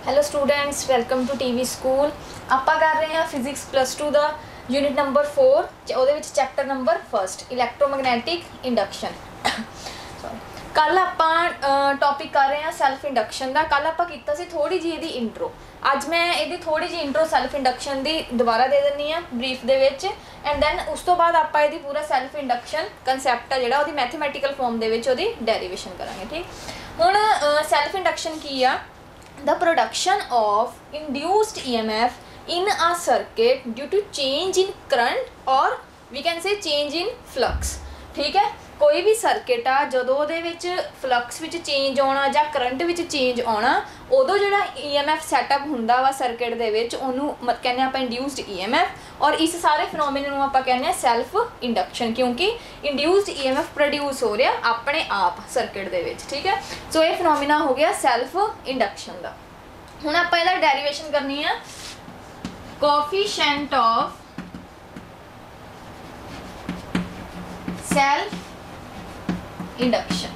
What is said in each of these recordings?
Hello students, welcome to TV school. ਆਪਾਂ कर रहे हैं फिजिक्स +2 ਦਾ यूनिट नंबर 4 ਉਹਦੇ ਵਿੱਚ ਚੈप्टर नंबर 1 ਇਲੈਕਟ੍ਰੋਮੈਗਨੈਟਿਕ ਇੰਡਕਸ਼ਨ। ਕੱਲ ਆਪਾਂ ਟੌਪਿਕ ਕਰ ਰਹੇ ਹਾਂ ਸੈਲਫ ਇੰਡਕਸ਼ਨ ਦਾ। ਕੱਲ ਆਪਾਂ ਕੀਤਾ ਸੀ ਥੋੜੀ ਜਿਹੀ ਇਹਦੀ ਇੰਟਰੋ। ਅੱਜ ਮੈਂ ਇਹਦੀ ਥੋੜੀ ਜਿਹੀ ਇੰਟਰੋ ਸੈਲਫ ਇੰਡਕਸ਼ਨ ਦੀ ਦੁਬਾਰਾ ਦੇ ਦਿੰਨੀ ਆ ਬਰੀਫ ਦੇ ਵਿੱਚ, ਐਂਡ ਦੈਨ ਉਸ ਤੋਂ ਬਾਅਦ ਆਪਾਂ ਇਹਦੀ ਪੂਰਾ ਸੈਲਫ ਇੰਡਕਸ਼ਨ ਕਨਸੈਪਟ ਆ ਜਿਹੜਾ ਉਹਦੀ ਮੈਥਮੈਟੀਕਲ ਫਾਰਮ ਦੇ ਵਿੱਚ ਉਹਦੀ ਡੈਰੀਵੇਸ਼ਨ ਕਰਾਂਗੇ। ਠੀਕ, ਹੁਣ ਸੈਲਫ ਇੰਡਕਸ਼ਨ ਕੀ ਆ? The production of induced EMF in a circuit due to change in current or we can say change in flux। ठीक है, कोई भी सर्किट आ जदों ਉਹਦੇ ਵਿੱਚ ਫਲਕਸ ਵਿੱਚ ਚੇਂਜ ਆਉਣਾ ਜਾਂ ਕਰੰਟ ਵਿੱਚ ਚੇਂਜ ਆਉਣਾ, ਉਦੋਂ ਜਿਹੜਾ EMF ਸੈਟਅਪ ਹੁੰਦਾ ਵਾ ਸਰਕਿਟ ਦੇ ਵਿੱਚ ਉਹਨੂੰ ਕਹਿੰਦੇ ਆਪਾਂ ਇੰਡਿਊਸਡ EMF। ਔਰ ਇਸ ਸਾਰੇ ਫਿਨੋਮੀਨਾ ਨੂੰ ਆਪਾਂ ਕਹਿੰਦੇ ਆ ਸੈਲਫ ਇੰਡਕਸ਼ਨ, ਕਿਉਂਕਿ ਇੰਡਿਊਸਡ EMF ਪ੍ਰੋਡਿਊਸ ਹੋ ਰਿਹਾ ਆਪਣੇ ਆਪ ਸਰਕਿਟ ਦੇ ਵਿੱਚ। ਠੀਕ ਹੈ, ਸੋ ਇਹ ਫਿਨੋਮੀਨਾ ਹੋ ਗਿਆ ਸੈਲਫ ਇੰਡਕਸ਼ਨ ਦਾ। ਹੁਣ ਆਪਾਂ ਇਹਦਾ ਡੈਰੀਵੇਸ਼ਨ ਕਰਨੀ ਆ ਕੋਐਫੀਸ਼ੀਐਂਟ ਆਫ ਸੈਲਫ इंडक्शन।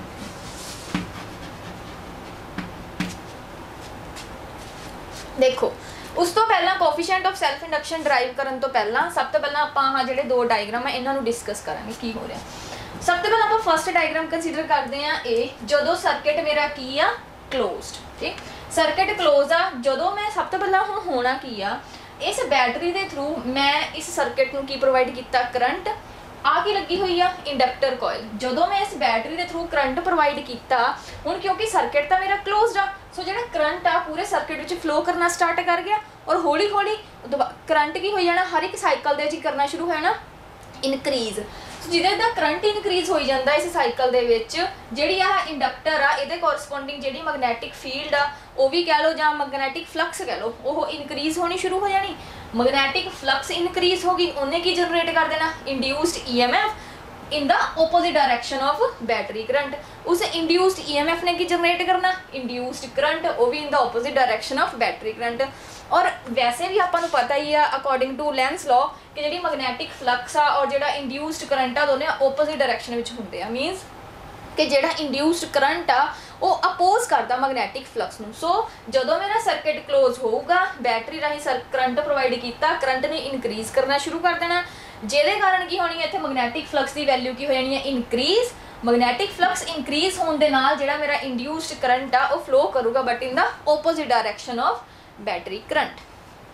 देखो, उस तो पहला coefficient of self induction derive करन तो पहला सब तो पहला आपां आह जिहड़े दो डायग्राम है इन्हां नूं डिस्कस करांगे की हो रहा। सब तो पहला आपां फर्स्ट डायग्राम कंसीडर करते हैं ए जदों सर्किट मेरा की आ क्लोज्ड। ठीक, सर्किट क्लोज आ जदों मैं सब तो पहला हुण होना की आ, इस बैटरी के थ्रू मैं इस सर्किट नूं की प्रोवाइड कीता करंट आ की लगी हुई आ इंडक्टर कॉइल। जदों मैं इस बैटरी के थ्रू करंट प्रोवाइड किया हुण क्योंकि सर्किट तो मेरा क्लोज्ड आ, सो जो करंट आ पूरे सर्किट में फ्लो करना स्टार्ट कर गया और हौली हौली करंट की हो जाना हर एक साइकिल दे करना शुरू हो जाना इनक्रीज। जिहदे दा करंट इनक्रीज हो जाता इस साइकिल दे विच जिहड़ी आ इंडक्टर आ इहदे कोरस्पोंडिंग जिहड़ी मैगनैटिक फील्ड आ वो भी कह लो जां मैगनैटिक फ्लक्स कह लो वो इनक्रीज होनी शुरू हो जानी। मैगनैटिक फ्लक्स इनक्रीज होगी, उन्हें की जनरेट कर देना induced EMF in the opposite direction of battery current. उस इंड्यूस्ड EMF ने की जनरेट करना इंड्यूस्ड करंट, वो भी in the opposite direction of battery current. और वैसे भी आपां नूं पता ही है अकॉर्डिंग टू लेंस लॉ कि जिहड़ी मैगनैटिक फ्लक्स आ और जिहड़ा इंड्यूस्ड करंट आ दोनों ओपोजिट डायरेक्शन विच हुंदे आ। मीनस कि जिहड़ा इंड्यूस्ड करंट आ वो अपोज करता मैगनैटिक फ्लक्स नूं। सो जदों मेरा सर्किट क्लोज होगा बैटरी राही करंट प्रोवाइड किया, करंट ने इनक्रीज करना शुरू कर देना, जिहदे कारण की होनी है इत्थे मैगनैटिक फ्लक्स की वैल्यू की हो जानी है इनक्रीज। मैगनैटिक फ्लक्स इनक्रीज होने दे नाल जिहड़ा मेरा इंड्यूस्ड करंट आ वो फ्लो करूगा but in the opposite direction of battery current.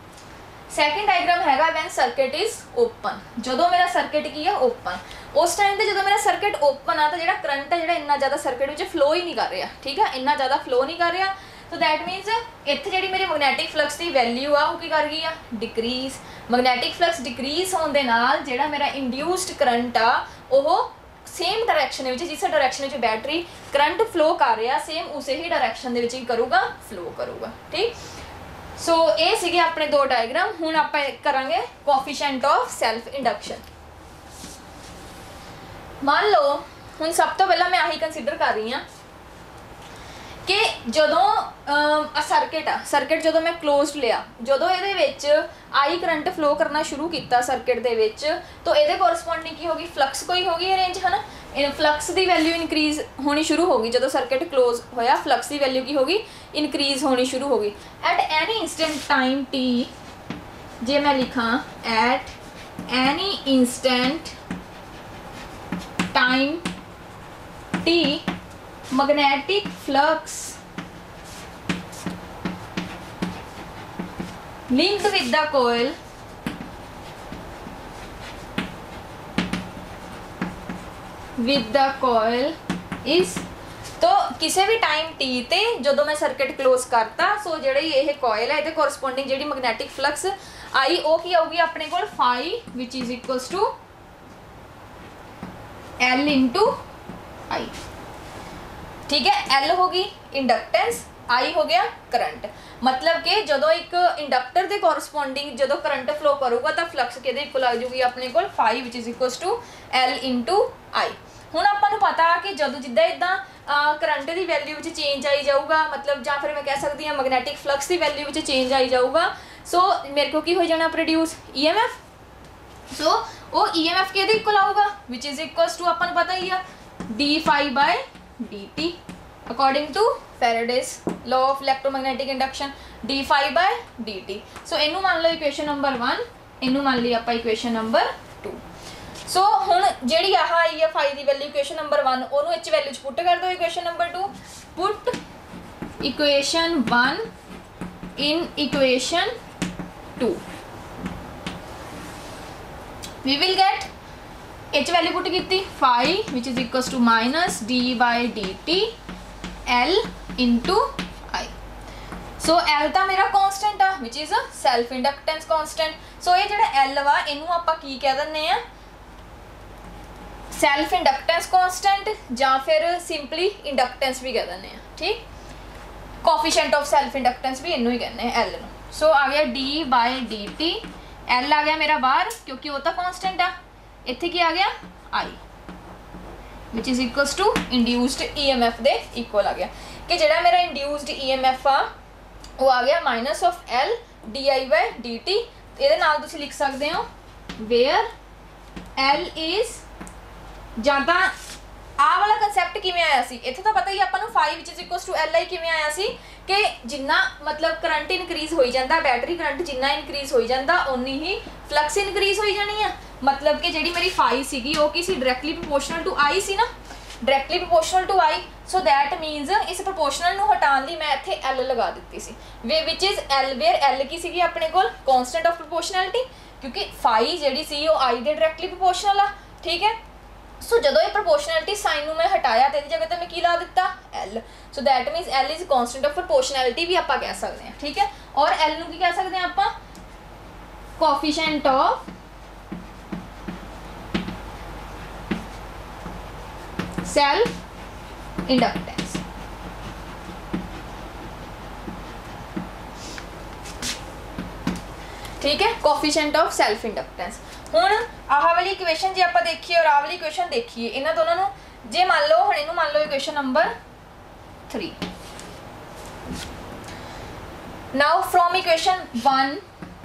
Second diagram हैगा वैन सर्किट इज ओपन। जदों मेरा सर्किट की है ओपन, उस टाइम पे जो मेरा सर्किट ओपन आ तो जो करंट है जो इन्ना ज़्यादा सर्किट में फ्लो ही नहीं कर रहा। ठीक है, इन्ना ज़्यादा फ्लो नहीं कर रहा, तो दैट मीनस इत्थे जी मेरी मैगनैटिक फ्लक्स की वैल्यू आ वो की कर गई आ डिक्रीज। मैगनैटिक फ्लक्स डिक्रीज होने दे नाल जिहड़ा मेरा इंड्यूस्ड करंट आ वो सेम डायरैक्शन में जिस डायरैक्शन में बैटरी करंट फ्लो कर रहा सेम उस ही डायरैक्शन के करूगा फ्लो करूगा। ठीक, सो ये सीगे अपने दो डायग्राम। हुण आपां करांगे कोएफिशिएंट ऑफ सेल्फ इंडक्शन। मान लो हुण सब तो पहला मैं आही कंसीडर कर रही हाँ कि जदों सर्किट जदों मैं क्लोज लिया, जदों ये विच आई करंट फ्लो करना शुरू किया सर्किट दे विच, तो ये कोरस्पोंडिंग की होगी फ्लक्स कोई होगी अरेंज है ना। फ्लक्स की वैल्यू इनक्रीज होनी शुरू होगी जदों सर्किट क्लोज होया, फ्लक्स की वैल्यू की होगी इनक्रीज होनी शुरू होगी। At any instant time T, जे मैं लिखा at any instant time T magnetic flux linked with the coil is, तो किसी भी टाइम टी ते जो मैं सर्किट क्लोज करता सो जिहड़ी ये कॉयल है ये कोरस्पोंडिंग जिहड़ी मैग्नेटिक फ्लक्स आई वो की आऊगी अपने कोल phi which is equals to L into I. ठीक है, L होगी इंडक्टेंस, आई हो गया करंट। मतलब कि जदों एक इंडक्टर के कोरस्पोंडिंग जो करंट फ्लो करूगा तो फ्लक्स कि इक्वल आ जाऊगी अपने को 5 which is equals to L into I. हुण आपां नूं पता कि जदों जिद्दां इदां करंट की वैल्यू में चेंज आई जाऊगा, मतलब जां फिर मैं कह सकती हाँ मैगनैटिक फ्लक्स की वैल्यू में चेंज आई जाऊगा, सो मेरे को की हो जाना प्रोड्यूस EMF। सो वो EMF के इक्वल आऊगा विच इज इक्वल्स टू अपन पता ही है D phi by D T according to Faraday's law of electromagnetic induction d phi by dt। So इनू मान लो इक्वेशन नंबर 1, इनू मान ली आपां इक्वेशन नंबर 2। सो हुण जिहड़ी आह आई है फाई दी वैल्यू इक्वेशन नंबर 1 ओनू इच वैल्यू च पुट कर दो equation number 2। Put equation 1 in equation 2, we will get each value put की phi which is equals to minus D by D T L into I. So L तो मेरा constant आ which is self inductance constant. So ये जो L वा इनू आपां की कह दिंदे आ सैल्फ इंडक्टेंस कॉन्स्टेंट या फिर सिंपली इंडक्टेंस भी कह दिंदे आ। ठीक, कोफिशिएंट ऑफ सैल्फ इंडक्टेंस भी इनू ही कहने एल नू। सो आ गया D by D T, L आ गया मेरा बाहर क्योंकि वो तो कॉन्स्टेंट आ। इत्थे की आ गया I which is equals to induced EMF दे इक्वल आ गया कि जिहड़ा मेरा इंड्यूस्ड EMF आ वो आ गया minus of L D I by D T. ये नाल तुसीं लिख सकते हो वेयर एल इज जां तां आ वाला कंसैप्ट किवें आया सी इत्थे तो पता ही आपां नूं phi which is equals to L I किवें आया सी कि जिन्ना मतलब करंट इनक्रीज होई जांदा बैटरी करंट जिन्ना इनक्रीज होई जांदा उन्नी ही फ्लक्स इनक्रीज होई जानी है। मतलब कि जिहड़ी मेरी फाई सीगी वो की सी डायरैक्टली प्रोपोर्शनल टू आई सी ना, directly proportional to I. So that means इस प्रोपोर्शनल नूं हटाउण लई मैं इत्थे एल लगा दित्ती सी which is L where L की सीगी अपने कोल कॉन्स्टेंट ऑफ प्रोपोर्शनैलिटी क्योंकि फाई जिहड़ी सी वो आई दे डायरैक्टली प्रोपोर्शनल आ। ठीक है, सो जदों ये प्रोपोर्शनैलिटी साइन नूं मैं हटाया तो जगह तो मैं की ला दिता L. So that means L is constant of proportionality भी आप कह सकते हैं। ठीक है, और एल नूं की कह सकते हैं आप कोफिशिएंट ऑफ सेल्फ इंडक्टेंस। ठीक है, कोफिशिएंट ऑफ सेल्फ इंडक्टेंस। हुण आह वाली इक्वेशन जे आपां देखिए और आह वाली इक्वेशन देखिए इन्हां दोनों नूं जे मान लो हुण इहनूं मान लो equation number 3। Now from equation 1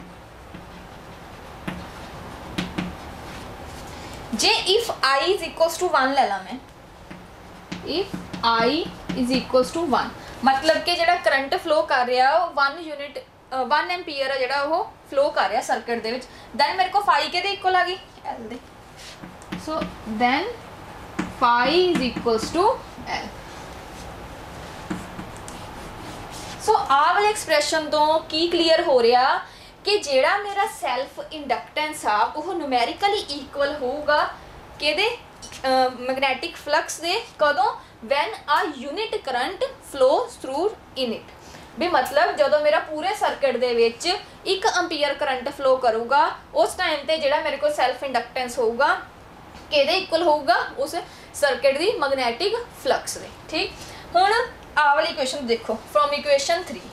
जे if I is equals to 1 ले ला मैं, if I is equals to 1 मतलब कि जिहड़ा करंट फ्लो कर रहा वो 1 यूनिट 1 एम्पीयर है जिहड़ा वो फ्लो कर रहा सर्किट दे विच, दैन मेरे को फाई के इक्वल आ गई एल दे। So then phi is equals to L. So आ वाले एक्सप्रैशन तो की क्लीयर हो रहा कि जिहड़ा मेरा सैल्फ इंडक्टेंस आ वो न्यूमेरिकली इक्वल होगा किहदे मैग्नैटिक फ्लक्स दे कदों वैन आ unit current flow through in it. भी मतलब जो मेरा पूरे सर्किट दे विच 1 एम्पीयर करंट फ्लो करूगा उस टाइम ते जिहड़ा मेरे को सैल्फ इंडक्टेंस होगा किहदे इक्वल होगा उस सर्किट दी मैग्नैटिक फ्लक्स दे। ठीक, हुण आ वाली इक्वेशन देखो फ्रॉम इक्वेशन 3।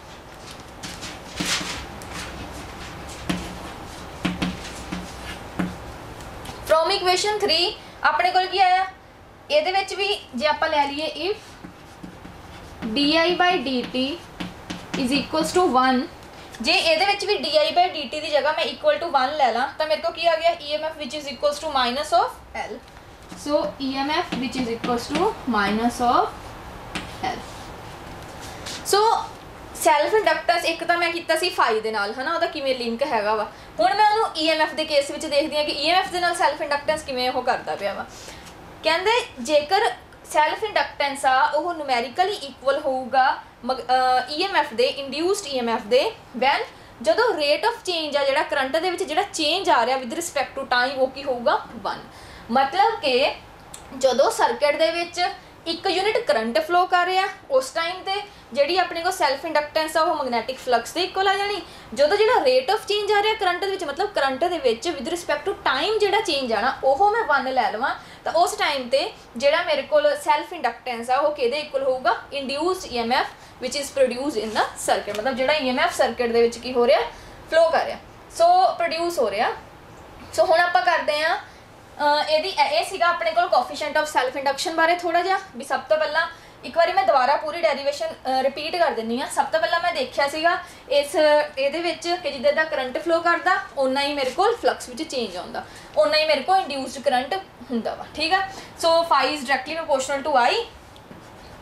फ्रॉम इक्वेशन 3 अपने कोल की आया इहदे विच भी जे आपां लै लईए if D I by D T is equals to 1 जे इहदे विच भी D I by D T की जगह मैं इक्वल टू 1 ले ला तो मेरे को की आ गया EMF which is equals to minus of L. So EMF which is equals to minus of L. So self inductance एक तो मैं किया सी फाई दे नाल है ना, ਉਹਦਾ किवें लिंक हैगा वा। हुण मैं ਉਹਨੂੰ EMF ਦੇ केस ਵਿੱਚ देखदी हां कि EMF ਦੇ ਨਾਲ सैल्फ इंडक्टेंस किवें ਉਹ करदा ਪਿਆ ਵਾ। ਕਹਿੰਦੇ ਜੇਕਰ सैल्फ इंडक्टेंस आ ਉਹ न्यूमेरिकली इक्वल होगा EMF ਦੇ इंड्यूस्ड EMF ਦੇ वैन ਜਦੋਂ रेट ऑफ चेंज आ ਜਿਹੜਾ करंट ਦੇ ਵਿੱਚ ਜਿਹੜਾ चेंज आ ਰਿਹਾ विद रिस्पैक्ट टू टाइम ਉਹ ਕੀ ਹੋਊਗਾ 1। मतलब कि ਜਦੋਂ सर्किट ਦੇ ਵਿੱਚ 1 यूनिट करंट फ्लो कर रहा उस टाइम ते जिहड़ी अपने को सैल्फ इंडक्टेंस आ वो मैग्नैटिक फ्लक्स दे इक्वल आ जानी। जो जिहड़ा रेट ऑफ चेंज आ रहा करंट दे विच मतलब करंट दे विच विद रिस्पैक्ट टू टाइम जिहड़ा चेंज आना वो मैं 1 लै लवां तो उस टाइम ते जिहड़ा मेरे को सैल्फ इंडक्टेंस आ वो किहदे इक्वल होगा induced EMF which is produce in the circuit. मतलब जिहड़ा EMF सर्किट दे विच की हो रहा फ्लो कर रहा सो प्रोड्यूस हो रहा। सो हुण आपां करदे आ ये सीगा अपने को कोफिशिएंट ऑफ सैल्फ इंडक्शन बारे थोड़ा जिहा भी। सब तो पहला एक बार मैं दोबारा पूरी डेरीवेशन रिपीट कर दिंदी हाँ। सब तो पहला मैं देखा सीगा इस ये कि जिद्दां दा करंट फ्लो करता उन्ना ही मेरे को फ्लक्स विच चेंज आउंदा उन्ना ही मेरे को इंड्यूस्ड करंट हुंदा वा। ठीक है, so phi is directly proportional to I.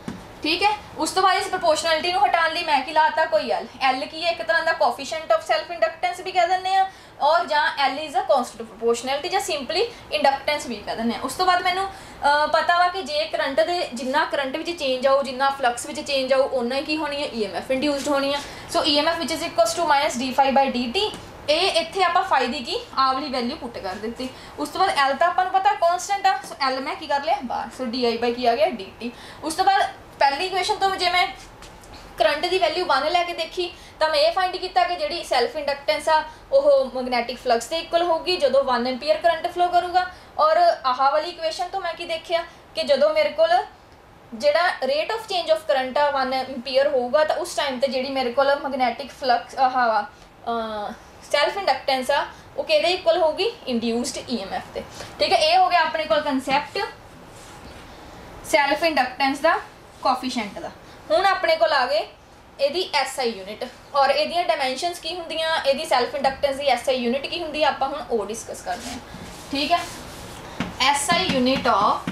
ठीक है। उस तो बाद इस प्रपोर्शनलिटी ਨੂੰ ਹਟਾਉਣ ਲਈ मैं की लाता कोई एल की है एक तरह का कोफिशिएंट ऑफ सेल्फ इंडक्टेंस भी कह दिंदे आ और ਜਾਂ L is a constant of proportionality ਜਾਂ ਸਿੰਪਲੀ इंडक्टेंस भी कह दिंदे आ। उस तो बाद मैनू पता वा कि जे करंट दे जिन्ना करंट विच चेंज आऊ जिन्ना फ्लक्स विच चेंज आऊ उन्ना ही की होनी है EMF इंड्यूस्ड होनी है। So EMF which is equals to minus d∅/dt ਇਹ ਇੱਥੇ ਆਪਾਂ फाई ਦੀ ਕੀ ਆ ਵਾਲੀ ਵੈਲਿਊ ਪੁੱਟ ਕਰ ਦਿੱਤੀ। ਉਸ ਤੋਂ ਬਾਅਦ L ਤਾਂ ਆਪਾਂ ਨੂੰ ਪਤਾ ਕਾਂਸਟੈਂਟ ਆ ਸੋ L ਮੈਂ ਕੀ ਕਰ ਲਿਆ ਬਾਹਰ ਸੋ di ਕੀ ਆ ਗਿਆ dt। ਉਸ ਤੋਂ ਬਾਅਦ ਪਹਿਲੀ ਇਕੁਏਸ਼ਨ ਤੋਂ ਜੇ ਮੈਂ ਕਰੰਟ ਦੀ ਵੈਲਿਊ 1 ਲੈ ਕੇ ਦੇਖੀ ਤਾਂ ਮੈਂ ਇਹ ਫਾਈਂਡ ਕੀਤਾ ਕਿ ਜਿਹੜੀ ਸੈਲਫ ਇੰਡਕਟੈਂਸ ਆ ਉਹ ਮੈਗਨੈਟਿਕ ਫਲਕਸ ਦੇ ਇਕੁਅਲ ਹੋਊਗੀ ਜਦੋਂ 1 ਐਂਪੀਅਰ ਕਰੰਟ ਫਲੋ ਕਰੂਗਾ। ਔਰ ਆਹ ਵਾਲੀ ਇਕੁਏਸ਼ਨ ਤੋਂ ਮੈਂ ਕੀ ਦੇਖਿਆ ਕਿ ਜਦੋਂ ਮੇਰੇ ਕੋਲ ਜਿਹੜਾ rate of change of current ਆ 1 ਐਂਪੀਅਰ ਹੋਊਗਾ ਤਾਂ ਉਸ ਟਾਈਮ ਤੇ ਜਿਹੜੀ ਮੇਰੇ ਕੋਲ ਮੈਗਨੈਟਿਕ ਫਲਕਸ ਸੈਲਫ ਇੰਡਕਟੈਂਸ ਆ ਉਹ ਕਿਹਦੇ ਇਕੁਅਲ ਹੋਊਗੀ ਇੰਡਿਊਸਡ EMF ਤੇ। ਠੀਕ ਹੈ, ਇਹ ਹੋ ਗਿਆ ਆਪਣੇ ਕੋਲ ਕਨਸੈਪਟ ਸੈਲਫ ਇੰਡਕਟੈਂਸ ਦਾ ਕੋਫੀਸ਼ੀਐਂਟ ਦਾ। ਹੁਣ ਆਪਣੇ ਕੋਲ ਆ ਗਏ ਇਹਦੀ SI ਯੂਨਿਟ ਔਰ ਇਹਦੀਆਂ ਡਾਈਮੈਂਸ਼ਨਸ ਕੀ ਹੁੰਦੀਆਂ, ਇਹਦੀ ਸੈਲਫ ਇੰਡਕਟੈਂਸ ਦੀ SI ਯੂਨਿਟ ਕੀ ਹੁੰਦੀ ਆ, ਆਪਾਂ ਹੁਣ ਉਹ ਡਿਸਕਸ ਕਰਦੇ ਹਾਂ। ਠੀਕ ਹੈ, SI unit of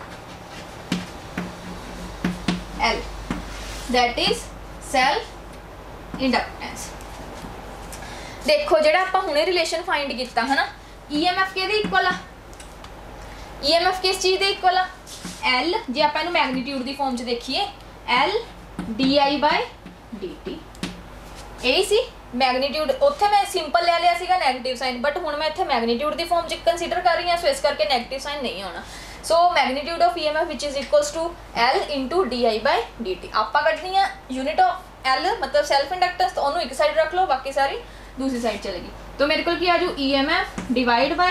L that is self inductance। देखो ਜਿਹੜਾ ਆਪਾਂ ਹੁਣੇ ਰਿਲੇਸ਼ਨ ਫਾਈਂਡ ਕੀਤਾ ਹੈ ਨਾ EMF ਕਿਹਦੇ ਇਕੁਅਲ ਆ, EMF ਕਿਸ ਚੀਜ਼ ਦੇ ਇਕੁਅਲ ਆ L ਜੇ ਆਪਾਂ ਇਹਨੂੰ ਮੈਗਨੀਟਿਊਡ ਦੀ ਫਾਰਮ 'ਚ ਦੇਖੀਏ L di/dt। ਇਹ ਸੀ ਮੈਗਨੀਟਿਊਡ। ਉੱਥੇ ਮੈਂ ਸਿੰਪਲ ਲੈ ਲਿਆ ਸੀਗਾ ਨੈਗੇਟਿਵ ਸਾਈਨ ਬਟ ਹੁਣ ਮੈਂ ਇੱਥੇ ਮੈਗਨੀਟਿਊਡ ਦੀ ਫਾਰਮ 'ਚ ਕੰਸੀਡਰ ਕਰ ਰਹੀ ਹਾਂ ਸੋ ਇਸ ਕਰਕੇ ਨੈਗੇਟਿਵ ਸਾਈਨ ਨਹੀਂ ਆਉਣਾ। So magnitude of EMF which is equals to L into di/dt। ਆਪਾਂ ਕੱਢਣੀ ਆ ਯੂਨਿਟ ਆਫ L मतलब ਸੈਲਫ ਇੰਡਕਟੈਂਸ तो ਉਹਨੂੰ ਇੱਕ ਸਾਈਡ ਰੱਖ ਲਓ ਬਾਕੀ ਸਾਰੀ दूसरी साइड चलेगी। तो मेरे को क्या आ जाऊ EMF divide by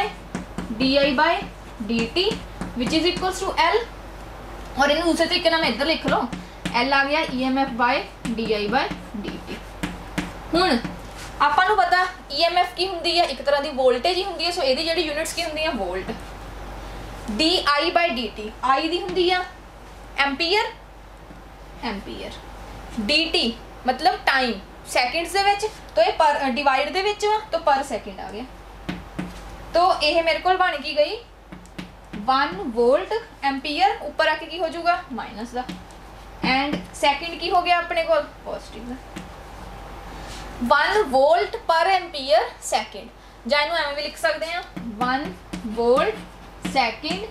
di/dt which is equals to L और इन दूसरे तरीके ना मैं इधर लिख लो L आ गया EMF बाय di/dt। हुण आपां नूं पता EMF की हुंदी है एक तरह की वोल्टेज ही हुंदी है सो इहदी जिहड़ी यूनिट्स की हुंदी है वोल्ट। di/dt I दी हुंदी है एम्पीयर एम्पीयर dt मतलब टाइम ਸੈਕਿੰਡਸ ਦੇ ਵਿੱਚ तो ये पर डिवाइड ਦੇ ਵਿੱਚ तो पर सेकंड आ गया। तो ये मेरे को बन की गई 1 वोल्ट एम्पीयर ऊपर आके की हो जाऊगा माइनस का एंड सेकंड की हो गया अपने को पॉजिटिव का 1 वोल्ट पर एम्पीयर सेकंड ਜਾਂ ਇਹਨੂੰ ਐਵੇਂ ਵੀ ਲਿਖ ਸਕਦੇ ਆ 1 वोल्ट सेकंड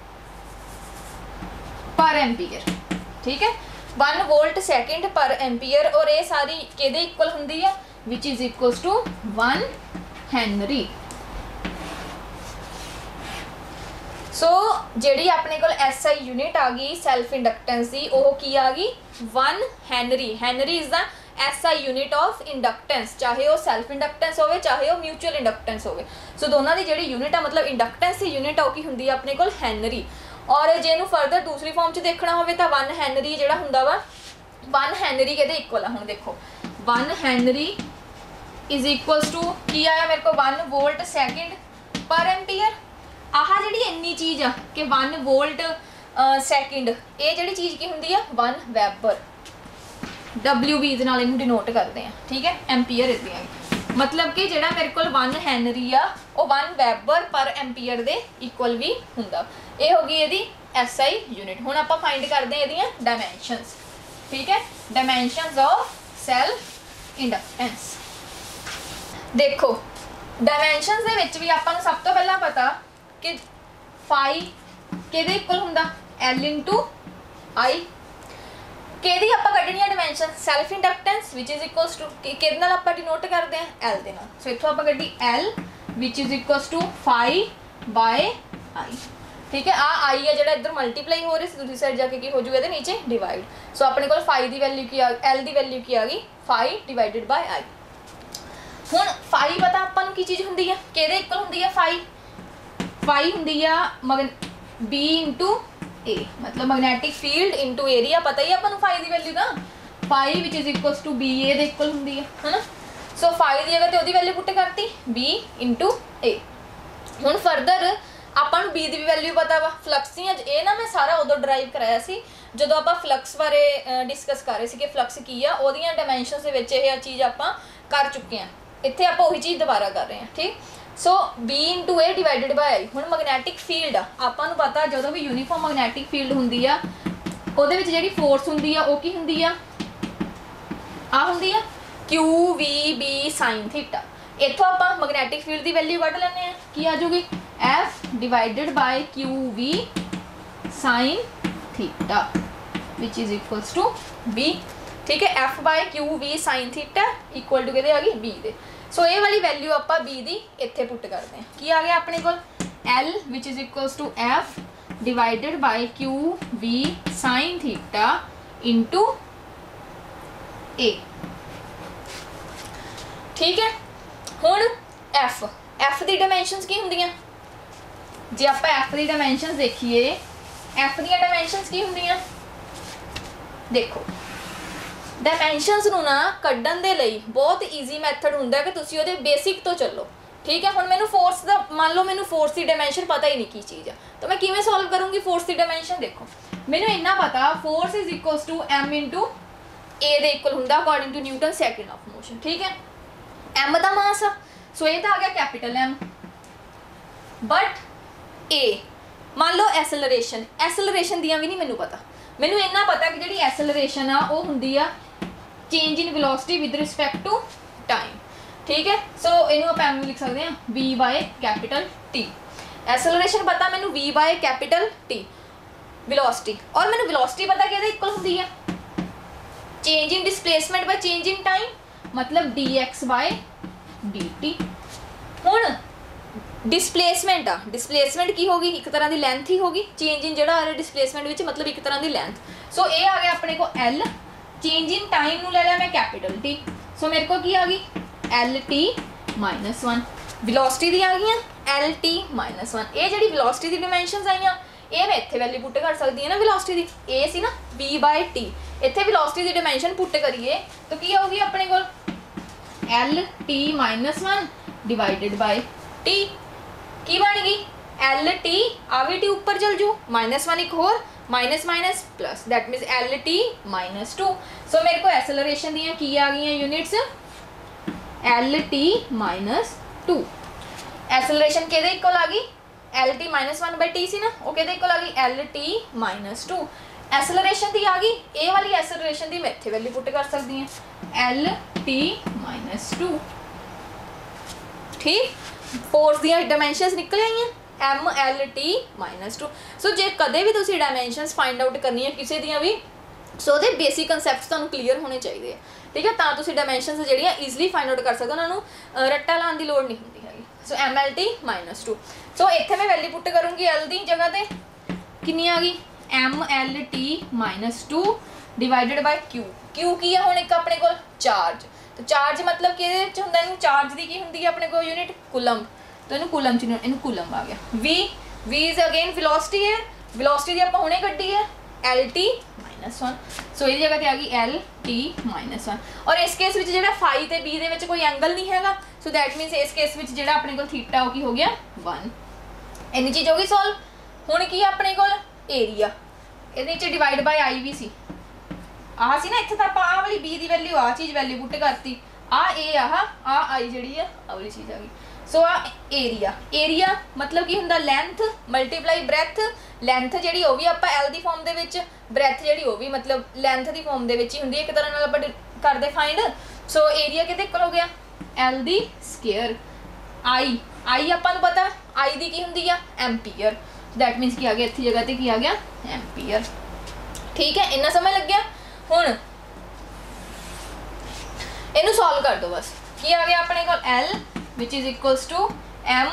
पर एम्पीयर। ठीक है 1 वोल्ट सेकंड पर एम्पीयर और ये सारी किहदे इक्वल हुंदी है which is equals to 1 henry. So जिहड़ी अपने कोल SI यूनिट आ गई सैल्फ इंडक्टेंस दी ओह की आ गई 1 henry. Henry is the SI unit of inductance चाहे वो सैल्फ इंडक्टेंस होवे चाहे वो म्यूचुअल इंडक्टेंस होवे। सो दोनों की जिहड़ी यूनिट आ मतलब इंडक्टेंस की यूनिट आ की हुंदी है अपने कोल हेनरी। और जे इहनूं फर्दर दूसरी फॉर्म 'ਚ देखना होवे तो 1 हेनरी जिहड़ा हुंदा वा 1 हेनरी किहदे इक्वल आ हुण देखो 1 हेनरी इज इक्वल्स टू की आया मेरे को 1 वोल्ट सेकंड पर एम्पीयर। आह जिहड़ी इन्नी चीज़ आ कि 1 वोल्ट सेकंड ये जिहड़ी चीज़ की हुंदी आ 1 वैबर WB दे नाल इहनूं डिनोट करते हैं। ठीक है एम्पीयर इदां मतलब कि जिहड़ा मेरे को 1 हेनरी आ वो 1 वैबर पर एम्पीयर दे इक्वल भी हुंदा। ये हो गई इहदी SI यूनिट। हुण आपां फाइंड करदे हां इहदियां डायमेंशनस। ठीक है डायमेंशनस ऑफ सैल्फ इंडक्टेंस। देखो डायमेंशनस दे विच भी आपां नूं सब तो पहला पता कि फाई किहदे इक्वल हुंदा L into I। किहदी आपां कड्ढणी है dimension self inductance which is equals to किहदे नाल आपां डिनोट करदे हैं L दे नाल। सो इत्थों आपां कड्ढी L which is equals to phi by I। ठीक है आ I है जिहड़ा इधर मल्टीप्लाई हो रही सी दूसरी साइड जाके की हो जाऊगा नीचे डिवाइड। सो अपने कोल फाई दी वैल्यू की L दी वैल्यू की आ गई फाई डिवाइडेड बाय I। हुण फाई पता आपां नूं की चीज़ हुंदी है किहदे इक्वल हुंदी है फाई हुंदी है B इंटू ए मतलब मैग्नेटिक फील्ड इंटू एरिया पता ही अपन फाई की वैल्यू का phi which is equals to B A दे इक्वल हुंदी है ना। सो फाई की जगह तो ओदी वैल्यू पुट करती B इंटू ए। हुण फर्दर अपन बी की भी वैल्यू पता वा फ्लक्स दी ये ना मैं सारा उदों ड्राइव कराया सी जदों आपां फ्लक्स बारे डिस्कस कर रहे सी कि फ्लक्स की आ ओहदियां डायमेंशनस दे विच ये चीज़ आपां कर चुके हैं। इत्थे आपां ओही चीज़ दोबारा कर रहे हैं। ठीक सो B into A divided by I। हुण मैगनैटिक फील्ड आपां नूं पता जो भी यूनीफॉर्म मैगनैटिक फील्ड हुंदी आ ਉਹਦੇ ਵਿੱਚ ਜਿਹੜੀ ਫੋਰਸ ਹੁੰਦੀ ਆ ਉਹ ਕੀ ਹੁੰਦੀ ਆ ਹੁੰਦੀ ਆ QVB sin थीटा। ਇੱਥੋਂ ਆਪਾਂ ਮੈਗਨੈਟਿਕ ਫੀਲਡ ਦੀ ਵੈਲਿਊ ਕੱਢ ਲੈਂਦੇ ਆ, ਕੀ ਆ ਜਾਊਗੀ F divided by QV sin theta which is equals to B। ठीक है, F by QV sin theta equal to किहदे आ गई B दे। सो ये वाली वैल्यू आपां B दी इत्थे पुट करते हैं, की आ गया अपने कोल L which is equals to F divided by QV sin theta into A। ठीक है, हुण F दी डायमेंशनस की हुंदियां, जे आपां F दी डायमेंशनस देखिए F दी डायमेंशनस की हुंदियां, देखो डायमेंशनस नूं ना कड्ढण दे लई बहुत ईजी मैथड हुंदा है कि तुसीं ओहदे बेसिक तो चलो। ठीक है, हुण मैनूं फोर्स दा मान लो मैनूं फोर्स की डायमेंशन पता ही नहीं की चीज़ है, तो मैं किवें सॉल्व करूँगी फोर्स की डायमेंशन। देखो मैनूं इन्ना पता force is equals to M into A दे इक्वल हुंदा according to Newton second of motion. ठीक है, M दा मास आ, सो ये तो आ गया कैपिटल M, बट A मान लो एसलरेशन दियां भी नहीं मैनूं पता, मैनूं इन्ना पता कि जिहड़ी एसलरेशन आ वो हुंदी आ change in velocity with respect to time. ठीक है, सो इनू आप एम लिख सकते हैं V by capital T। Acceleration पता मैनूं V by capital T velocity, और मैनूं वेलोसिटी पता कि इक्वल हुंदी है change in displacement by change in time, मतलब dx बाय dt। हुण डिस्प्लेसमेंट आ, डिस्प्लेसमेंट की होगी एक तरह की लेंथ ही होगी, चेंज इन जिहड़ा आ रहा डिस्प्लेसमेंट विच मतलब एक तरह की लेंथ। सो ये आ गया अपने को L, चेंज इन टाइम नूं ले लिया मैं कैपिटल T, सो मेरे को की आ गई LT-1। वेलोसिटी दी आ गई LT-1। ये जिहड़ी वेलोसिटी दी डायमेंशनस आईयां ये मैं इत्थे वैल्यू पुट कर सकती है ना, वेलोसिटी दी ए सी ना V बाय T, इत्थे वेलोसिटी दी डायमेंशन पुट करिए तो की होगी अपने कोल LT-1 डिवाइडेड बाय T, की बन गई LT आ भी T ऊपर चल जू -1 एक होर minus minus plus that means LT-2। So मेरे को एसलरेशन दियां की आ गई यूनिट्स LT-2। एसलरेशन के इक्वल आ गई LT-1 बाय T सी ना, वो के इक्वल आ गई LT-2। एसलरेशन दी आ गई, ए वाली एसलरेशन दी मैं इत्थे वैल्यू पुट कर सकती हैं LT-2। ठीक, फोर्स दी डायमेंशनस निकल आईयां MLT-2। सो जे कदे भी तुसीं डायमेंशनस फाइंड आउट करनी है किसी दियां भी, सो दे बेसिक कंसैप्ट्स तुहानूं क्लीयर होने चाहिए। ठीक है, तां तुसीं डायमेंशनस जिहड़ियां ईजिली फाइंड आउट कर सकदे, उन्हां रट्टा लाउण दी लोड़ नहीं हुंदी हैगी। सो MLT-2। सो इत्थे मैं वैल्यू पुट करूँगी L दी जगह ते, कितनी आ गई MLT-2 डिवाइडेड बाय Q की है हुण एक अपने कोल चार्ज, तो चार्ज मतलब कि इहदे विच हुंदा इहनूं चार्ज दी की हुंदी है अपने कोल यूनिट कूलम, तो इन्हू कूलम च इन्हू कूलम आ गया। V इज अगेन वेलोसिटी है, वेलोसिटी दी आपां हुणे कड्ढी है LT-1। सो इहदी जगह ते आ गई LT-1। और इस केस विच जिहड़ा फाई ते B दे विच कोई एंगल नहीं हैगा, सो दैट मीनस इस केस विच जिहड़ा अपने कोल थीटा वो की हो गया 1। इन्नी चीज़ हो गई सॉल्व। हुण की अपने कोल एरिया, इहदे विच डिवाइड बाय I भी सी, आह सी ना, इत्थे तां आपां आह वाली B दी वैल्यू आ चीज़ वैल्यू पुट करती, आ ए आ I जिहड़ी है आ वाली चीज़ आ गई। सो आ एरिया मतलब की हुंदा लेंथ मल्टीप्लाई ब्रैथ, लेंथ जिहड़ी वो भी आपां L दी फॉर्म दे विच, ब्रैथ जिहड़ी वो भी मतलब लेंथ दी फॉर्म दे विच ही हुंदी है, एक तरह नाल आपां करदे फाइंड। सो एरिया किहदे इक्वल हो गया L दी स्केयर, I आपां नूं पता I दी की हुंदी आ एम्पीयर, दैट मीनस की आ गया इत्थे जगह ते की आ गया एम्पीयर। ठीक है, इन्ना समझ लग गया। हुण इहनूं सॉल्व कर दो बस, की आ गया अपने कोल L which is equals to M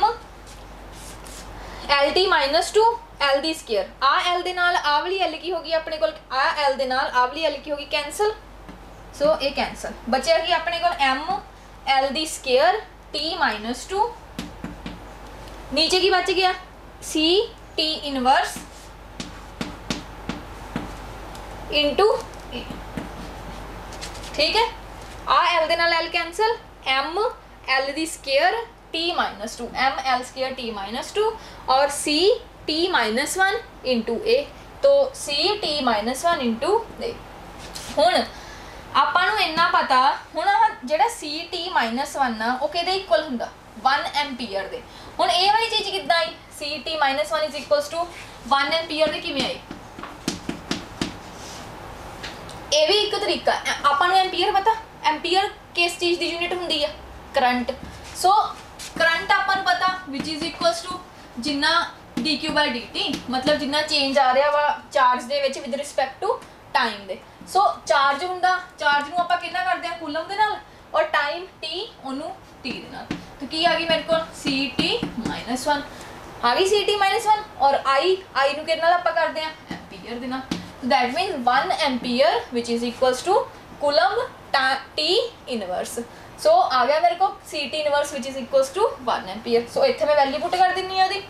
LT-2 L दी स्केयर, आ L दे नाल आ वाली L की होगी अपने कोल, आ L दे नाल आ वाली L की होगी कैंसल, सो ये कैंसल बचा कि अपने कोल M L दी स्केयर T-2, नीचे की बच गया C T inverse into A। ठीक है, आ L दे नाल L कैंसल, M L दी square T-2 M L square T-2 और C T-1 इंटू A, तो C T-1 इंटू A। हुण आपां नूं इन्ना पता, हुण आह जिहड़ा C T-1 आ वो किहदे इक्वल हुंदा 1 एम्पीयर दे। हुण ए वाली चीज़ किद्दां आई C T-1 is equals to 1 ampere दे, किवें आई ਇਹ ਵੀ ਇੱਕ ਤਰੀਕਾ। ਆਪਾਂ ਨੂੰ ਐਂਪੀਅਰ ਪਤਾ, ਐਂਪੀਅਰ ਕਿਸ ਚੀਜ਼ ਦੀ ਯੂਨਿਟ ਹੁੰਦੀ ਆ, ਕਰੰਟ। ਸੋ ਕਰੰਟ ਆਪਾਂ ਨੂੰ ਪਤਾ ਵਿਚ ਇਜ਼ ਇਕੁਅਲਸ ਟੂ ਜਿੰਨਾ dq/dt, मतलब जिन्ना चेंज आ रहा वा चार्ज दे विच विद रिस्पैक्ट टू टाइम दे। सो चार्ज हुंदा, चार्ज नूं आपां किन्ना करदे आ कूलम दे नाल, और टाइम t ओनू t दे नाल। तो की आ गई मेरे को ct-1 आ गई ct-1, और i नूं किहदे नाल आपां करदे आ एम्पीयर दे नाल। तो that means 1 ampere which is equals to coulomb t inverse. So आ गया मेरे को ct inverse which is equals to 1 ampere. So इत्थे मैं वैल्यू पुट कर दिन्नी आ ओदी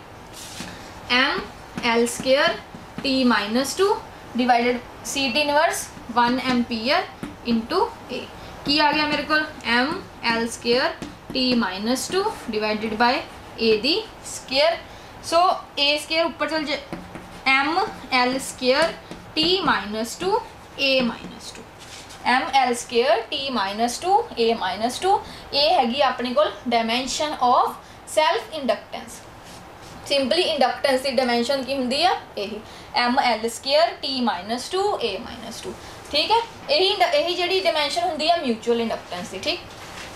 m l square t-2 divided ct inverse 1 ampere into a। की आ गया मेरे को m l square t-2 divided by a दी स्केयर। सो a स्केयर ऊपर चल जाए, m l square t-2 a -2, m l square t-2 a -2। ये हैगी अपने को dimension of self inductance. Simply inductance की डायमेंशन की होंगी है यही m l square t-2 a -2। ठीक है, यही जी डायमेंशन होंगी है म्यूचुअल इंडक्टेंस की। ठीक,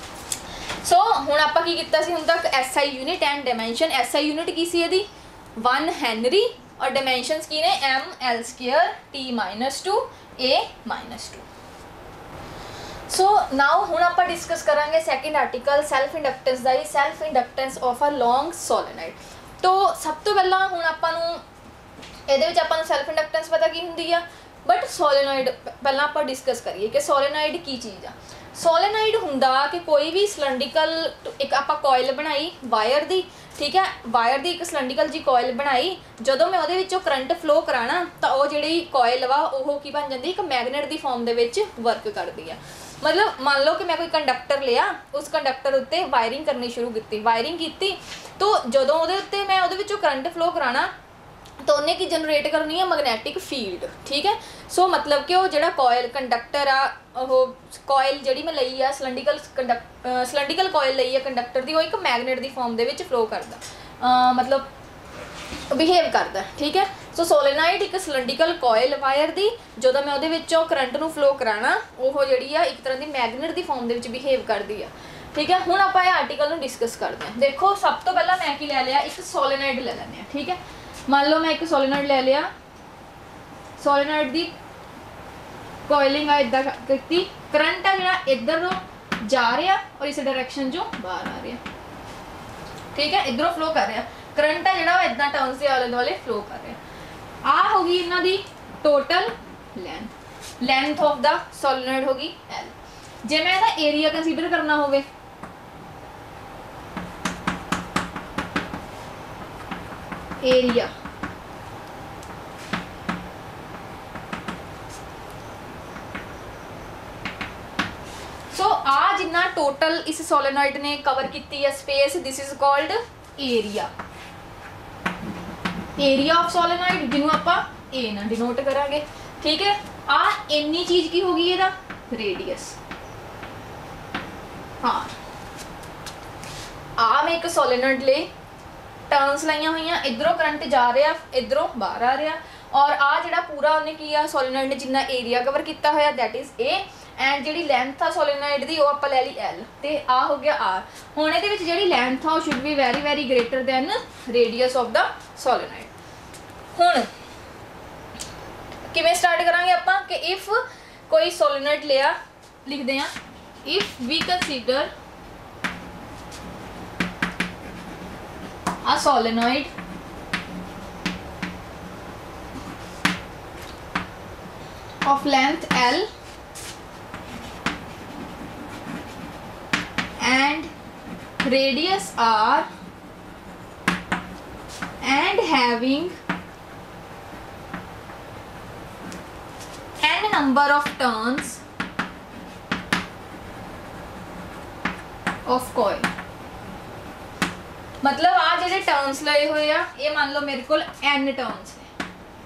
सो हुण आपां की कीता सी हुण तक SI unit and dimension. SI unit की सी इहदी 1 हैनरी, और डायमेंशनस की ने m l square t-2 a -2। So now हुण आपां डिस्कस करांगे सैकेंड आर्टिकल सैल्फ इंडक्टेंस दा, self inductance of a long solenoid. तो सब तो पहला हुण आपां नूं इहदे विच आपां नूं सैल्फ इंडक्टेंस पता की हुंदी आ, बट सोलेनॉइड पहला आपां डिस्कस करिए कि सोलेनॉइड की चीज़ आ। सोलेनॉइड हुंदा कि कोई भी सिलेंड्रिकल एक आपां कॉइल बनाई वायर दी, ठीक है, वायर दी एक सिलेंड्रिकल जी कॉइल बनाई, जदों मैं उहदे विचों करंट फ्लो कराना तो वो जिहड़ी कॉइल वा ओह की बन जांदी, एक मैगनेट दी फॉर्म दे विच वर्क करदी है। मतलब मान लो कि मैं कोई कंडक्टर लिया, उस कंडक्टर उत्ते वायरिंग करनी शुरू की, वायरिंग की, तो जदों उहदे उत्ते मैं उहदे विचों करंट फ्लो कराना तो उन्हें की जनरेट करनी है मैगनैटिक फील्ड। ठीक है, सो मतलब कि वो जिहड़ा कॉइल कंडक्टर आ, वो कॉइल जिहड़ी मैं लई आ सिलेंड्रिकल कॉइल लई है कंडक्टर दी, वो एक मैगनेट दी फॉर्म दे विच फ्लो करदा, मतलब बिहेव करता। ठीक है, सो सोलेनॉइड एक सिलेंड्रिकल कॉइल वायर दी, जदों मैं उहदे विचों करंट नूं फ्लो कराना वो जिहड़ी आ एक तरह की मैगनेट दी फॉर्म दे विच बिहेव करदी आ। ठीक है, हुण आपां इह आर्टिकल नूं डिस्कस करते हैं। देखो सब तो पहला मैं की लै लिया, एक सोलेनॉइड ले लैंदे आ। ठीक है, मान लो मैं एक सोलेनॉइड ले लिया, सोलेनॉइड दी कॉइलिंग आ इदां कीती, करंट आ जिहड़ा इधर नूं जा रहा और इस डायरैक्शन चों बाहर आ रहा। ठीक है, इधरों फ्लो कर रहा, करंट है जिहड़ा इदां टर्न्स के आले दुआले फ्लो कर रहा। आ होगी इन्हां दी total length of the solenoid होगी L। जे मैं इहदा एरिया कंसीडर करना होवे, एरिया सो आ जिन्ना टोटल इस सोलेनॉइड ने कवर की है space, this is called area, area of solenoid जिन्हों आपां ए ना डिनोट करांगे। ठीक है, आ इन्नी चीज की होगी इहदा रेडियस। हाँ, आ मैं एक सोलेनॉइड ले टर्न्स लाइया हुई, इधरों करंट जा रहा इधरों बाहर आ रहा, और आ जिहड़ा पूरा उन्हें किया सोलेनॉइड ने जिन्ना एरिया कवर किया होया दैट इज ए, एंड जिहड़ी लेंथ आ सोलेनॉइड दी वो आपां ले ली L, ते आ हो गया R। हुण इहदे विच जिहड़ी लेंथ आ should be very very greater than radius of the solenoid. हुण किवें स्टार्ट करांगे आपां कि इफ कोई सोलेनॉइड लिया, लिखते हैं if we consider a solenoid of length L and radius R and having n number of turns of coil। मतलब आ जिहड़े टर्न्स लए हुए आ, ये मान लो मेरे को n टर्न्स ने।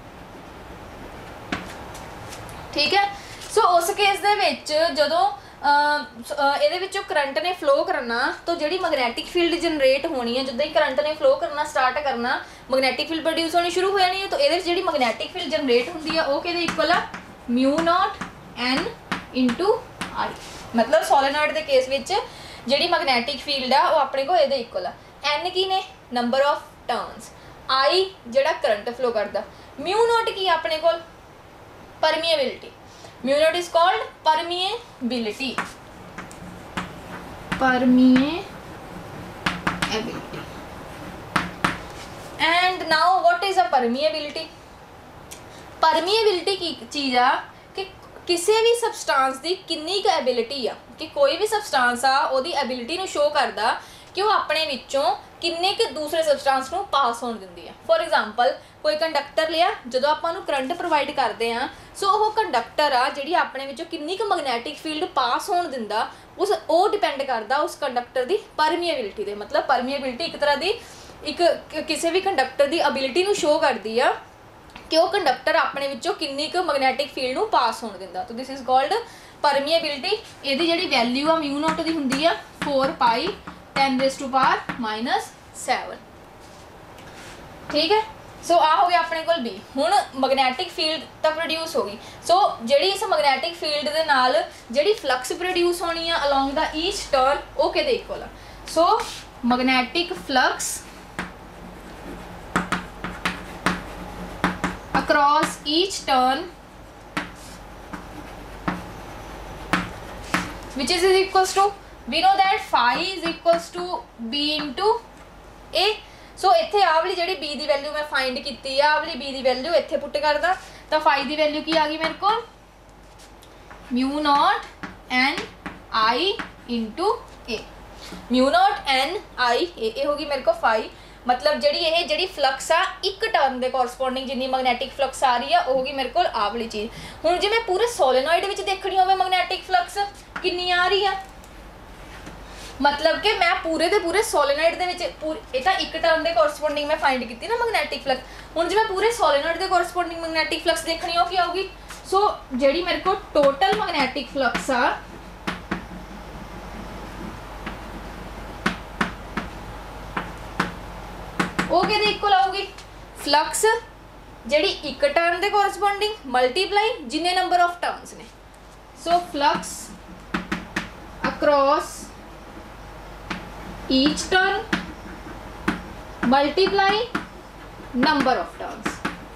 ठीक है, सो उस केस दे विच जदों ਇਹਦੇ ਵਿੱਚੋਂ करंट ने फ्लो करना तो जिहड़ी मैगनैटिक फील्ड जनरेट होनी है, जदों ही करंट ने फ्लो करना स्टार्ट करना मैगनैटिक फील्ड प्रोड्यूस होनी शुरू हो जानी है। तो ये जिहड़ी मैगनैटिक फील्ड जनरेट होंदी है वो किहदे इक्वल आ mu naught N into I। मतलब सोलेनॉइड के केस विच जिहड़ी मैगनैटिक फील्ड आ वो अपने को इहदे इक्वल आ। N की ने नंबर ऑफ टर्न्स, I जिहड़ा करंट फ्लो करदा, म्यू नॉट की अपने को permeability. Mu naught is called permeability. Permeability. And now what is a permeability? Permeability की चीज़ आ कि किसी भी सबसटांस की किन्नी क एबिलिटी आ, कि कोई भी सबसटांस आ ओदी एबिलिटी नूं शो करदा कि वो अपने विचों किन्ने क दूसरे सबसटांस नूं पास होण दिंदी है। फॉर एग्जाम्पल कोई कंडक्टर लिया, जो आपां नूं करंट प्रोवाइड करते हैं, सो वो कंडक्टर आ जिहड़ी अपने विचों किन्नी क मैगनैटिक फील्ड पास होण दिंदा, उस वो डिपेंड करदा उस कंडक्टर की परमीएबिलिटी ते। मतलब परमीएबिलिटी एक तरह की एक किसी भी कंडक्टर की एबिलिटी नूं शो करदी आ कि वो कंडक्टर अपने विचों किन्नी क मैगनैटिक फील्ड नूं पास होण दिंदा। तो दिस इज कॉल्ड परमीएबिलिटी। इहदी जिहड़ी वैल्यू आ म्यू नॉट दी हुंदी आ 4 पाई 10⁻⁻⁷। ठीक है, सो आ हो गया अपने कोल बी। हुण मैगनैटिक फील्ड तो प्रोड्यूस हो गई। सो जिहड़ी इस मैगनैटिक फील्ड दे नाल जिहड़ी फ्लक्स प्रोड्यूस होनी आ अलोंग द ईच टर्न, वो किहदे इक्वल आ? So magnetic flux across each turn which is equals to, we know that phi is equals to b into a। So इत्थे आ वाली जिहड़ी b दी वैल्यू मैं फाइंड कीती आ, आ वाली b दी वैल्यू इत्थे पुट करदा, तो phi दी वैल्यू की आ गई मेरे को mu naught n I into a। Mu naught n I a होगी मेरे को phi। मतलब जिहड़ी फ्लक्स आ एक टर्न के कोरसपोंडिंग जिन्नी मैगनैटिक फ्लक्स आ रही है वो होगी मेरे को आ वाली चीज़। हुण जे मैं पूरे सोलेनॉइड विच देखनी होवे मैगनैटिक फ्लक्स कितनी आ रही है, मतलब कि मैं पूरे दे पूरे सोलेनॉइड दे विच इह तां एक टर्न के कोरसपोंडिंग मैं फाइंड कीती ना मैगनैटिक फ्लक्स। हुण जे मैं पूरे सोलेनॉइड के कोरसपोंडिंग मैगनैटिक फ्लक्स देखनी हो क्या होगी? सो जिहड़ी मेरे को टोटल मैगनैटिक फ्लक्स आ वो किहदे इक्वल आऊगी? फ्लक्स जिहड़ी एक टर्न के कोरसपोंडिंग मल्टीप्लाई जिन्ने नंबर ऑफ टर्न्स ने। So flux across each turn multiply number of turns.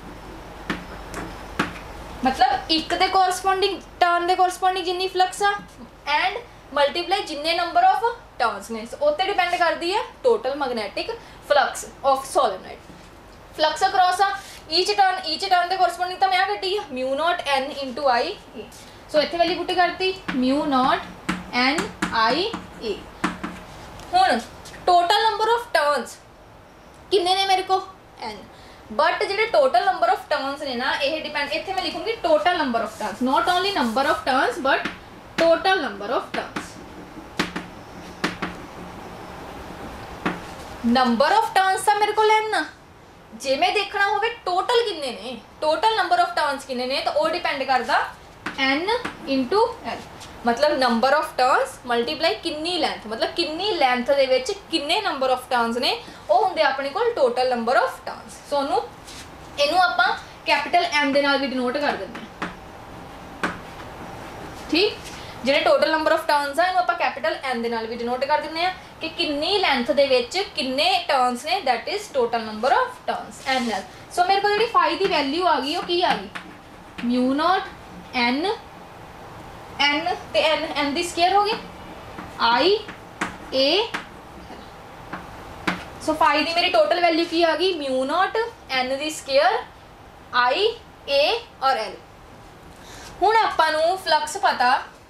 मतलब एक दे कोरसपोंडिंग टर्न के कोरसपोंडिंग जिन्नी फ्लक्स आ एंड मल्टीप्लाई जिन्ने नंबर ऑफ टर्न्स ने, उत्ते डिपेंड करती है total magnetic flux of solenoid. Flux across आ ईच टर्न के कोरसपोंडिंग तो मैं कड्डी है mu naught n into I a। So इत्थे वैल्यू पुट करती mu naught n I a। हुण टोटल नंबर ऑफ टर्न्स किन्ने ने मेरे को n, बट जिहड़े टोटल नंबर ऑफ टर्न्स ने ना ये डिपेंड, इत्थे मैं लिखूंगी total number of turns, not only number of turns but total number of turns. Number of turns का मेरे को लेना, जे मैं देखना होवे टोटल किन्ने ने, टोटल नंबर ऑफ टर्न्स किन्ने ने, तो वो डिपेंड करदा n इंटू l। मतलब नंबर ऑफ टर्न्स मल्टीप्लाई किन्नी लेंथ, मतलब किन्नी लेंथ दे विच किन्ने नंबर ऑफ टर्न्स ने, वो हुंदे अपने कोल total number of turns. So इनू आपां कैपिटल M दे नाल भी डिनोट कर दिंदे हां। ठीक, जिहड़े टोटल नंबर ऑफ टर्न्स है इनू आपां कैपिटल M दे नाल भी डिनोट कर दिंदे हां कि किन्नी लेंथ दे विच किन्ने टर्न्स ने, that is total number of turns NL। So मेरे को जिहड़ी फाई दी वैल्यू आ गई वो की आ गई म्यू नॉट n ते n दी स्केयर हो गई I a। सो फाई दी मेरी टोटल वैल्यू की आ गई म्यू नॉट n दी स्केयर I a और l। हुण आपां नूं फ्लक्स पता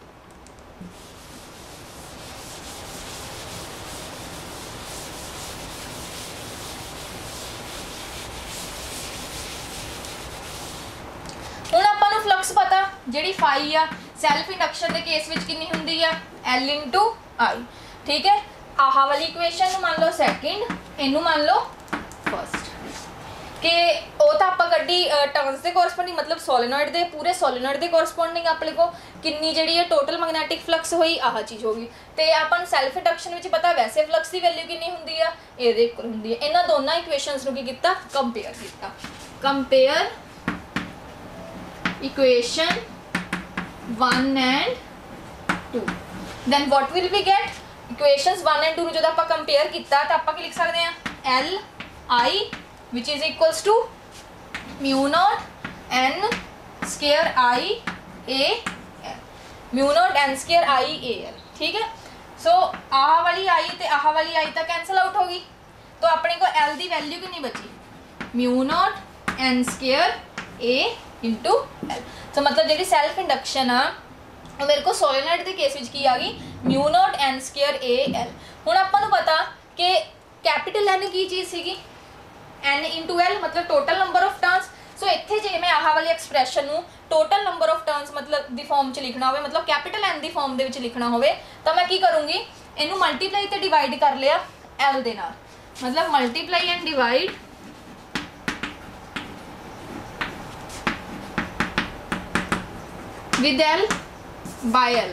फ्लक्स पता जिहड़ी फाई आ सैल्फ इंडक्शन के केस विच कितनी हुंदी आ L इंटू I। ठीक है, आह वाली इक्वेशन मान लो सैकेंड, इनू मान लो फर्स्ट, कि वो तो आप कड्डी टर्न्स के कोरसपोंडिंग, मतलब सोलेनॉइड के पूरे सोलेनॉइड के कोरसपोंडिंग अपने को किन्नी जिहड़ी टोटल मैगनैटिक फ्लक्स हुई आह चीज़ होगी। तो अपन सैल्फ इंडक्शन में पता वैसे फ्लक्स की वैल्यू कितनी हुंदी आ इहदे इक्वल हुंदी है। इन्हां दोनों इक्वेशनस नूं की कीता कंपेयर कीता, compare equation 1 and 2 then what will we get equations 1 and 2 ਨੂੰ ਜਦੋਂ ਆਪਾਂ ਕੰਪੇਅਰ ਕੀਤਾ ਤਾਂ ਆਪਾਂ ਕੀ ਲਿਖ ਸਕਦੇ ਹਾਂ L I which is equals to mu naught n square I A L mu naught n square I A L ठीक है। सो आह वाली आई तो आह वाली आई तो कैंसल आउट होगी तो अपने को L की वैल्यू कितनी बची mu naught n square A into L। So मतलब जी सैल्फ इंडक्शन आ मेरे को सोलेनॉइड के केस में की आ गई mu naught n square A L। हुण आपां नूं पता कि कैपिटल N की चीज़ सी N इंटू L मतलब total number of turns. So इत्थे जे मैं आह वाली एक्सप्रैशन नूं टोटल नंबर ऑफ टर्न्स मतलब दी फॉर्म च लिखना होवे मतलब कैपिटल N दी फॉर्म दे विच लिखना होवे तो मैं की करूँगी इनू मल्टीप्लाई ते डिवाइड कर लिया L दे नाल मतलब multiply and divide with L by L।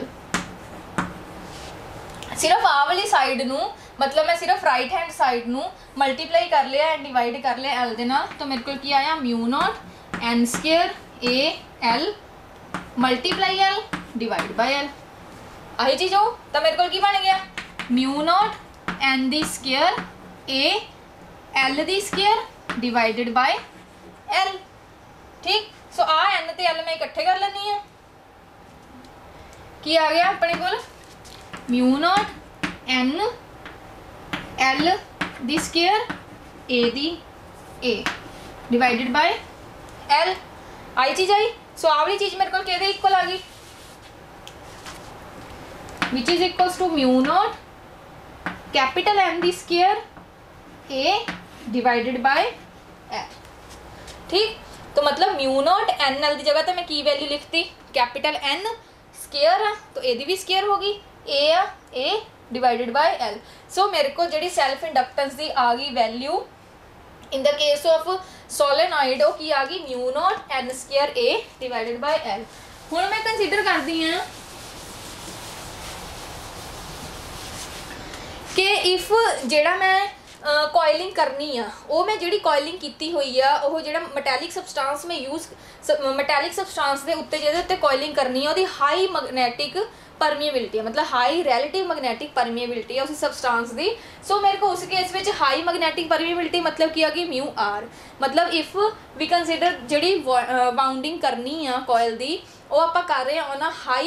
सिर्फ आ वाली साइड नूं मतलब मैं सिर्फ राइट हैंड साइड नूं मल्टीप्लाई कर लिया एंड डिवाइड कर लिया L दे नाल तो मेरे को की आया mu naught n square A L multiply L divide by L आही चीज़ हो तो मेरे को की बन गया mu naught n दी स्क्वायर A L दी स्क्वायर डिवाइडेड बाय L ठीक। सो आ n ते L मैं इकट्ठे कर लेनी है की आ गया अपने को mu naught n L दी स्क्वायर A दी A डिवाइडेड बाय L आई चीज़ आई। सो आ वाली चीज़ मेरे को कहते इक्वल आ गई which is equals to mu naught capital N दी square A divided by L ठीक। तो मतलब mu naught n L की जगह तो मैं की वैल्यू लिखती कैपिटल N स्क्वायर है तो ए दी भी स्क्वायर होगी A आ A divided by L। So मेरे को जी सैल्फ इंडक्टेंस की आ गई value in the case of solenoid वो की आ गई mu naught n square A divided by L। हुण मैं कंसीडर करती हाँ कि इफ जेड़ा मैं कॉइलिंग करनी आ वो मैं जी कॉइलिंग की हुई आ वो जो मैटैलिक सबसटांस में यूज़ मैटैलिक सबसटांस के उत्ते जिहदे उत्ते कॉइलिंग करनी है वो हाई मैगनैटिक परमीएबिलिटी है मतलब हाई रैलेटिव मैगनैटिक परमीएबिलिटी है उस सबसटांस की। सो मेरे को उस केस में हाई मैगनैटिक परमीएबिलिटी मतलब की आ गई mu r मतलब इफ वी कंसीडर जी बाउंडिंग करनी आ कॉइल की वो आप कर रहे हैं on a high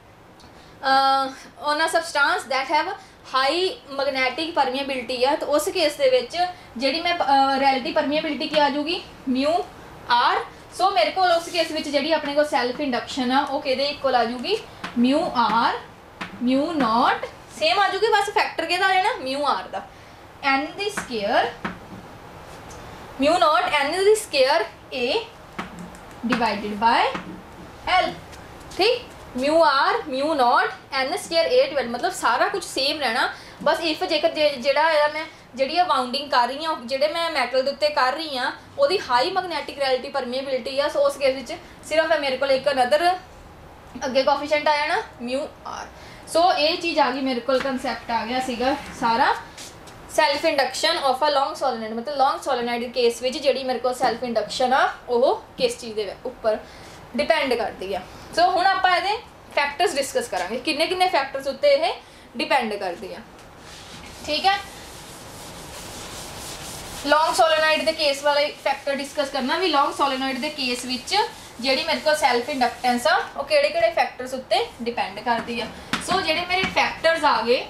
on a substance that have high magnetic permeability है तो उस केस दे विच जिहड़ी मैं रैलेटिव परमीएबिलिटी की आ जाऊगी mu r। सो मेरे को उस केस में जी अपने को सैल्फ इंडक्शन आ वो किहदे इक्वल आ जाऊगी mu r mu naught same आ जाऊगी बस फैक्टर के लेना mu r दा n दी स्क्वायर mu naught n दी square A divided by L ठीक। mu r mu naught n square A divide मतलब सारा कुछ सेम रहना बस इफ जेकर जेड़ा मैं जी बाउंडिंग कर रही हूँ जेडे मैं मैटल के उत्ते कर रही हाँ वो हाई मैगनैटिक रैलेटिव परमीएबिलिटी है। सो उस केस सिर्फ मेरे को एक अनदर अगे कोफिशिएंट आया ना mu r। सो ये चीज़ आ गई मेरे को कंसैप्ट आ गया सीगा सारा self induction of a long solenoid मतलब लॉन्ग सोलेनॉइड केस में जी मेरे को सैल्फ इंडक्शन आ वो किस चीज़ के उपर डिपेंड करती है। सो हुण आपां इहदे फैक्टर्स डिस्कस करांगे किन्ने किन्ने फैक्टर्स उत्ते ये डिपेंड करती है ठीक है। लॉन्ग सोलेनॉइड के केस वाले फैक्टर डिस्कस करना भी लॉन्ग सोलेनॉइड के केस विच जिहड़ी मेरे को सैल्फ इंडक्टेंस आ वो किहड़े-किहड़े फैक्टर्स उत्ते डिपेंड करती है। सो जिहड़े मेरे फैक्टर्स आ गए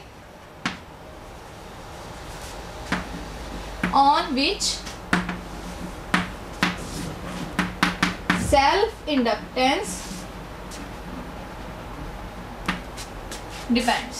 on which self inductance depends.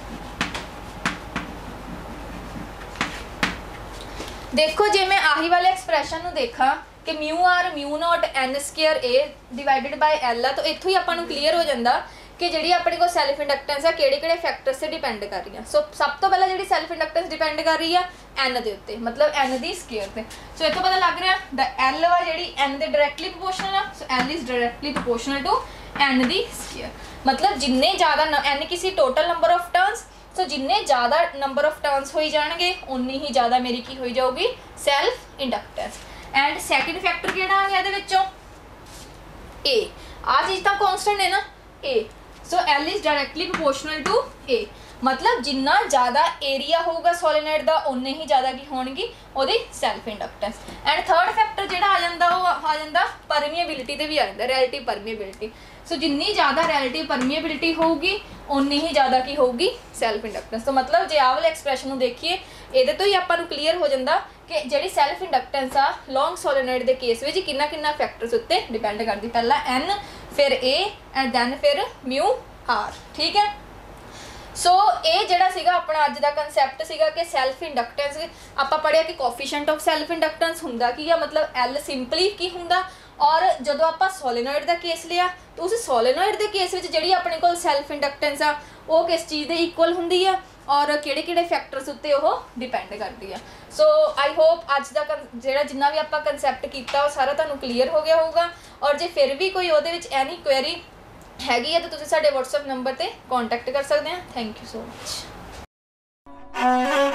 देखो जे मैं आही वाले एक्सप्रैशन नूं देखा कि mu r mu naught n square A divided by L तो इत्थों ही आपां नूं क्लीयर हो जाता कि जी अपने को सैल्फ इंडक्टेंस है किहड़े-किहड़े फैक्टर्स से डिपेंड कर रही है। सो सब तो पहले जी सैल्फ इंडक्टेंस डिपेंड कर रही है n के उत्ते मतलब n दी स्क्वायर ते। सो इत्थों पता लग रहा द L वा जी n दे डायरैक्टली प्रोपोर्शनल है। So L is directly proportional to n दी स्क्वायर मतलब जिन्ने ज़्यादा n किसी total number of turns so जिन्ने ज़्यादा नंबर ऑफ टर्न्स हो जाएंगे उन्नी ही ज़्यादा मेरी की हो जाऊगी self inductance. And second factor किहड़ा आ गया इहदे विचों A आ चीज़ तो कॉन्स्टेंट है ना A, so L is directly proportional to A, मतलब जिन्ना ज़्यादा एरिया होगा सोलेनोइड का उन्ने ही ज़्यादा की होगी ਉਹਦੀ self inductance. And third factor जो आ जाता वो आ जाता परमीएबिलिटी से भी आ जाता, रिलेटिव परमीएबिलिटी। सो जिन्नी ज़्यादा रिलेटिव परमीएबिलिटी होगी उन्नी ही ज़्यादा की होगी सैल्फ इंडक्टेंस। तो मतलब जो आह वाले एक्सप्रैशन को देखिए ये तो ही आपको क्लीयर हो जाता कि जी सैल्फ इंडक्टेंस आ लॉन्ग सोलेनोइड के केस में किन्ना किन्ना फैक्टर्स उत्ते डिपेंड करती, पहला N फिर A एंड दैन फिर म्यू R, ठीक है। सो ये जोड़ा सीगा अपना अज का कंसैप्ट सीगा कि सैल्फ इंडक्टेंस आपां पढ़िया कि कोफिशिएंट ऑफ सैल्फ इंडक्टेंस हुंदा की आ, मतलब L सिंपली की हुंदा। और जदों आपां सोलेनोइड का केस लिया तो उस सोलेनोइड के केस में जिहड़ी अपने कोल सैल्फ इंडक्टेंस आ वो किस चीज़ के इक्वल हुंदी आ और किहड़े-किहड़े फैक्टर्स उत्ते वो डिपेंड करती है। सो आई होप अज का जिहड़ा जिन्ना भी आपां कंसैप्ट कीता वो सारा तुहानूं क्लीयर हो गया होगा। और जे फिर भी कोई उहदे विच एनी क्वेरी हैगी है तो तुसीं साडे WhatsApp नंबर ते कॉन्टैक्ट कर सकते हैं। Thank you so much.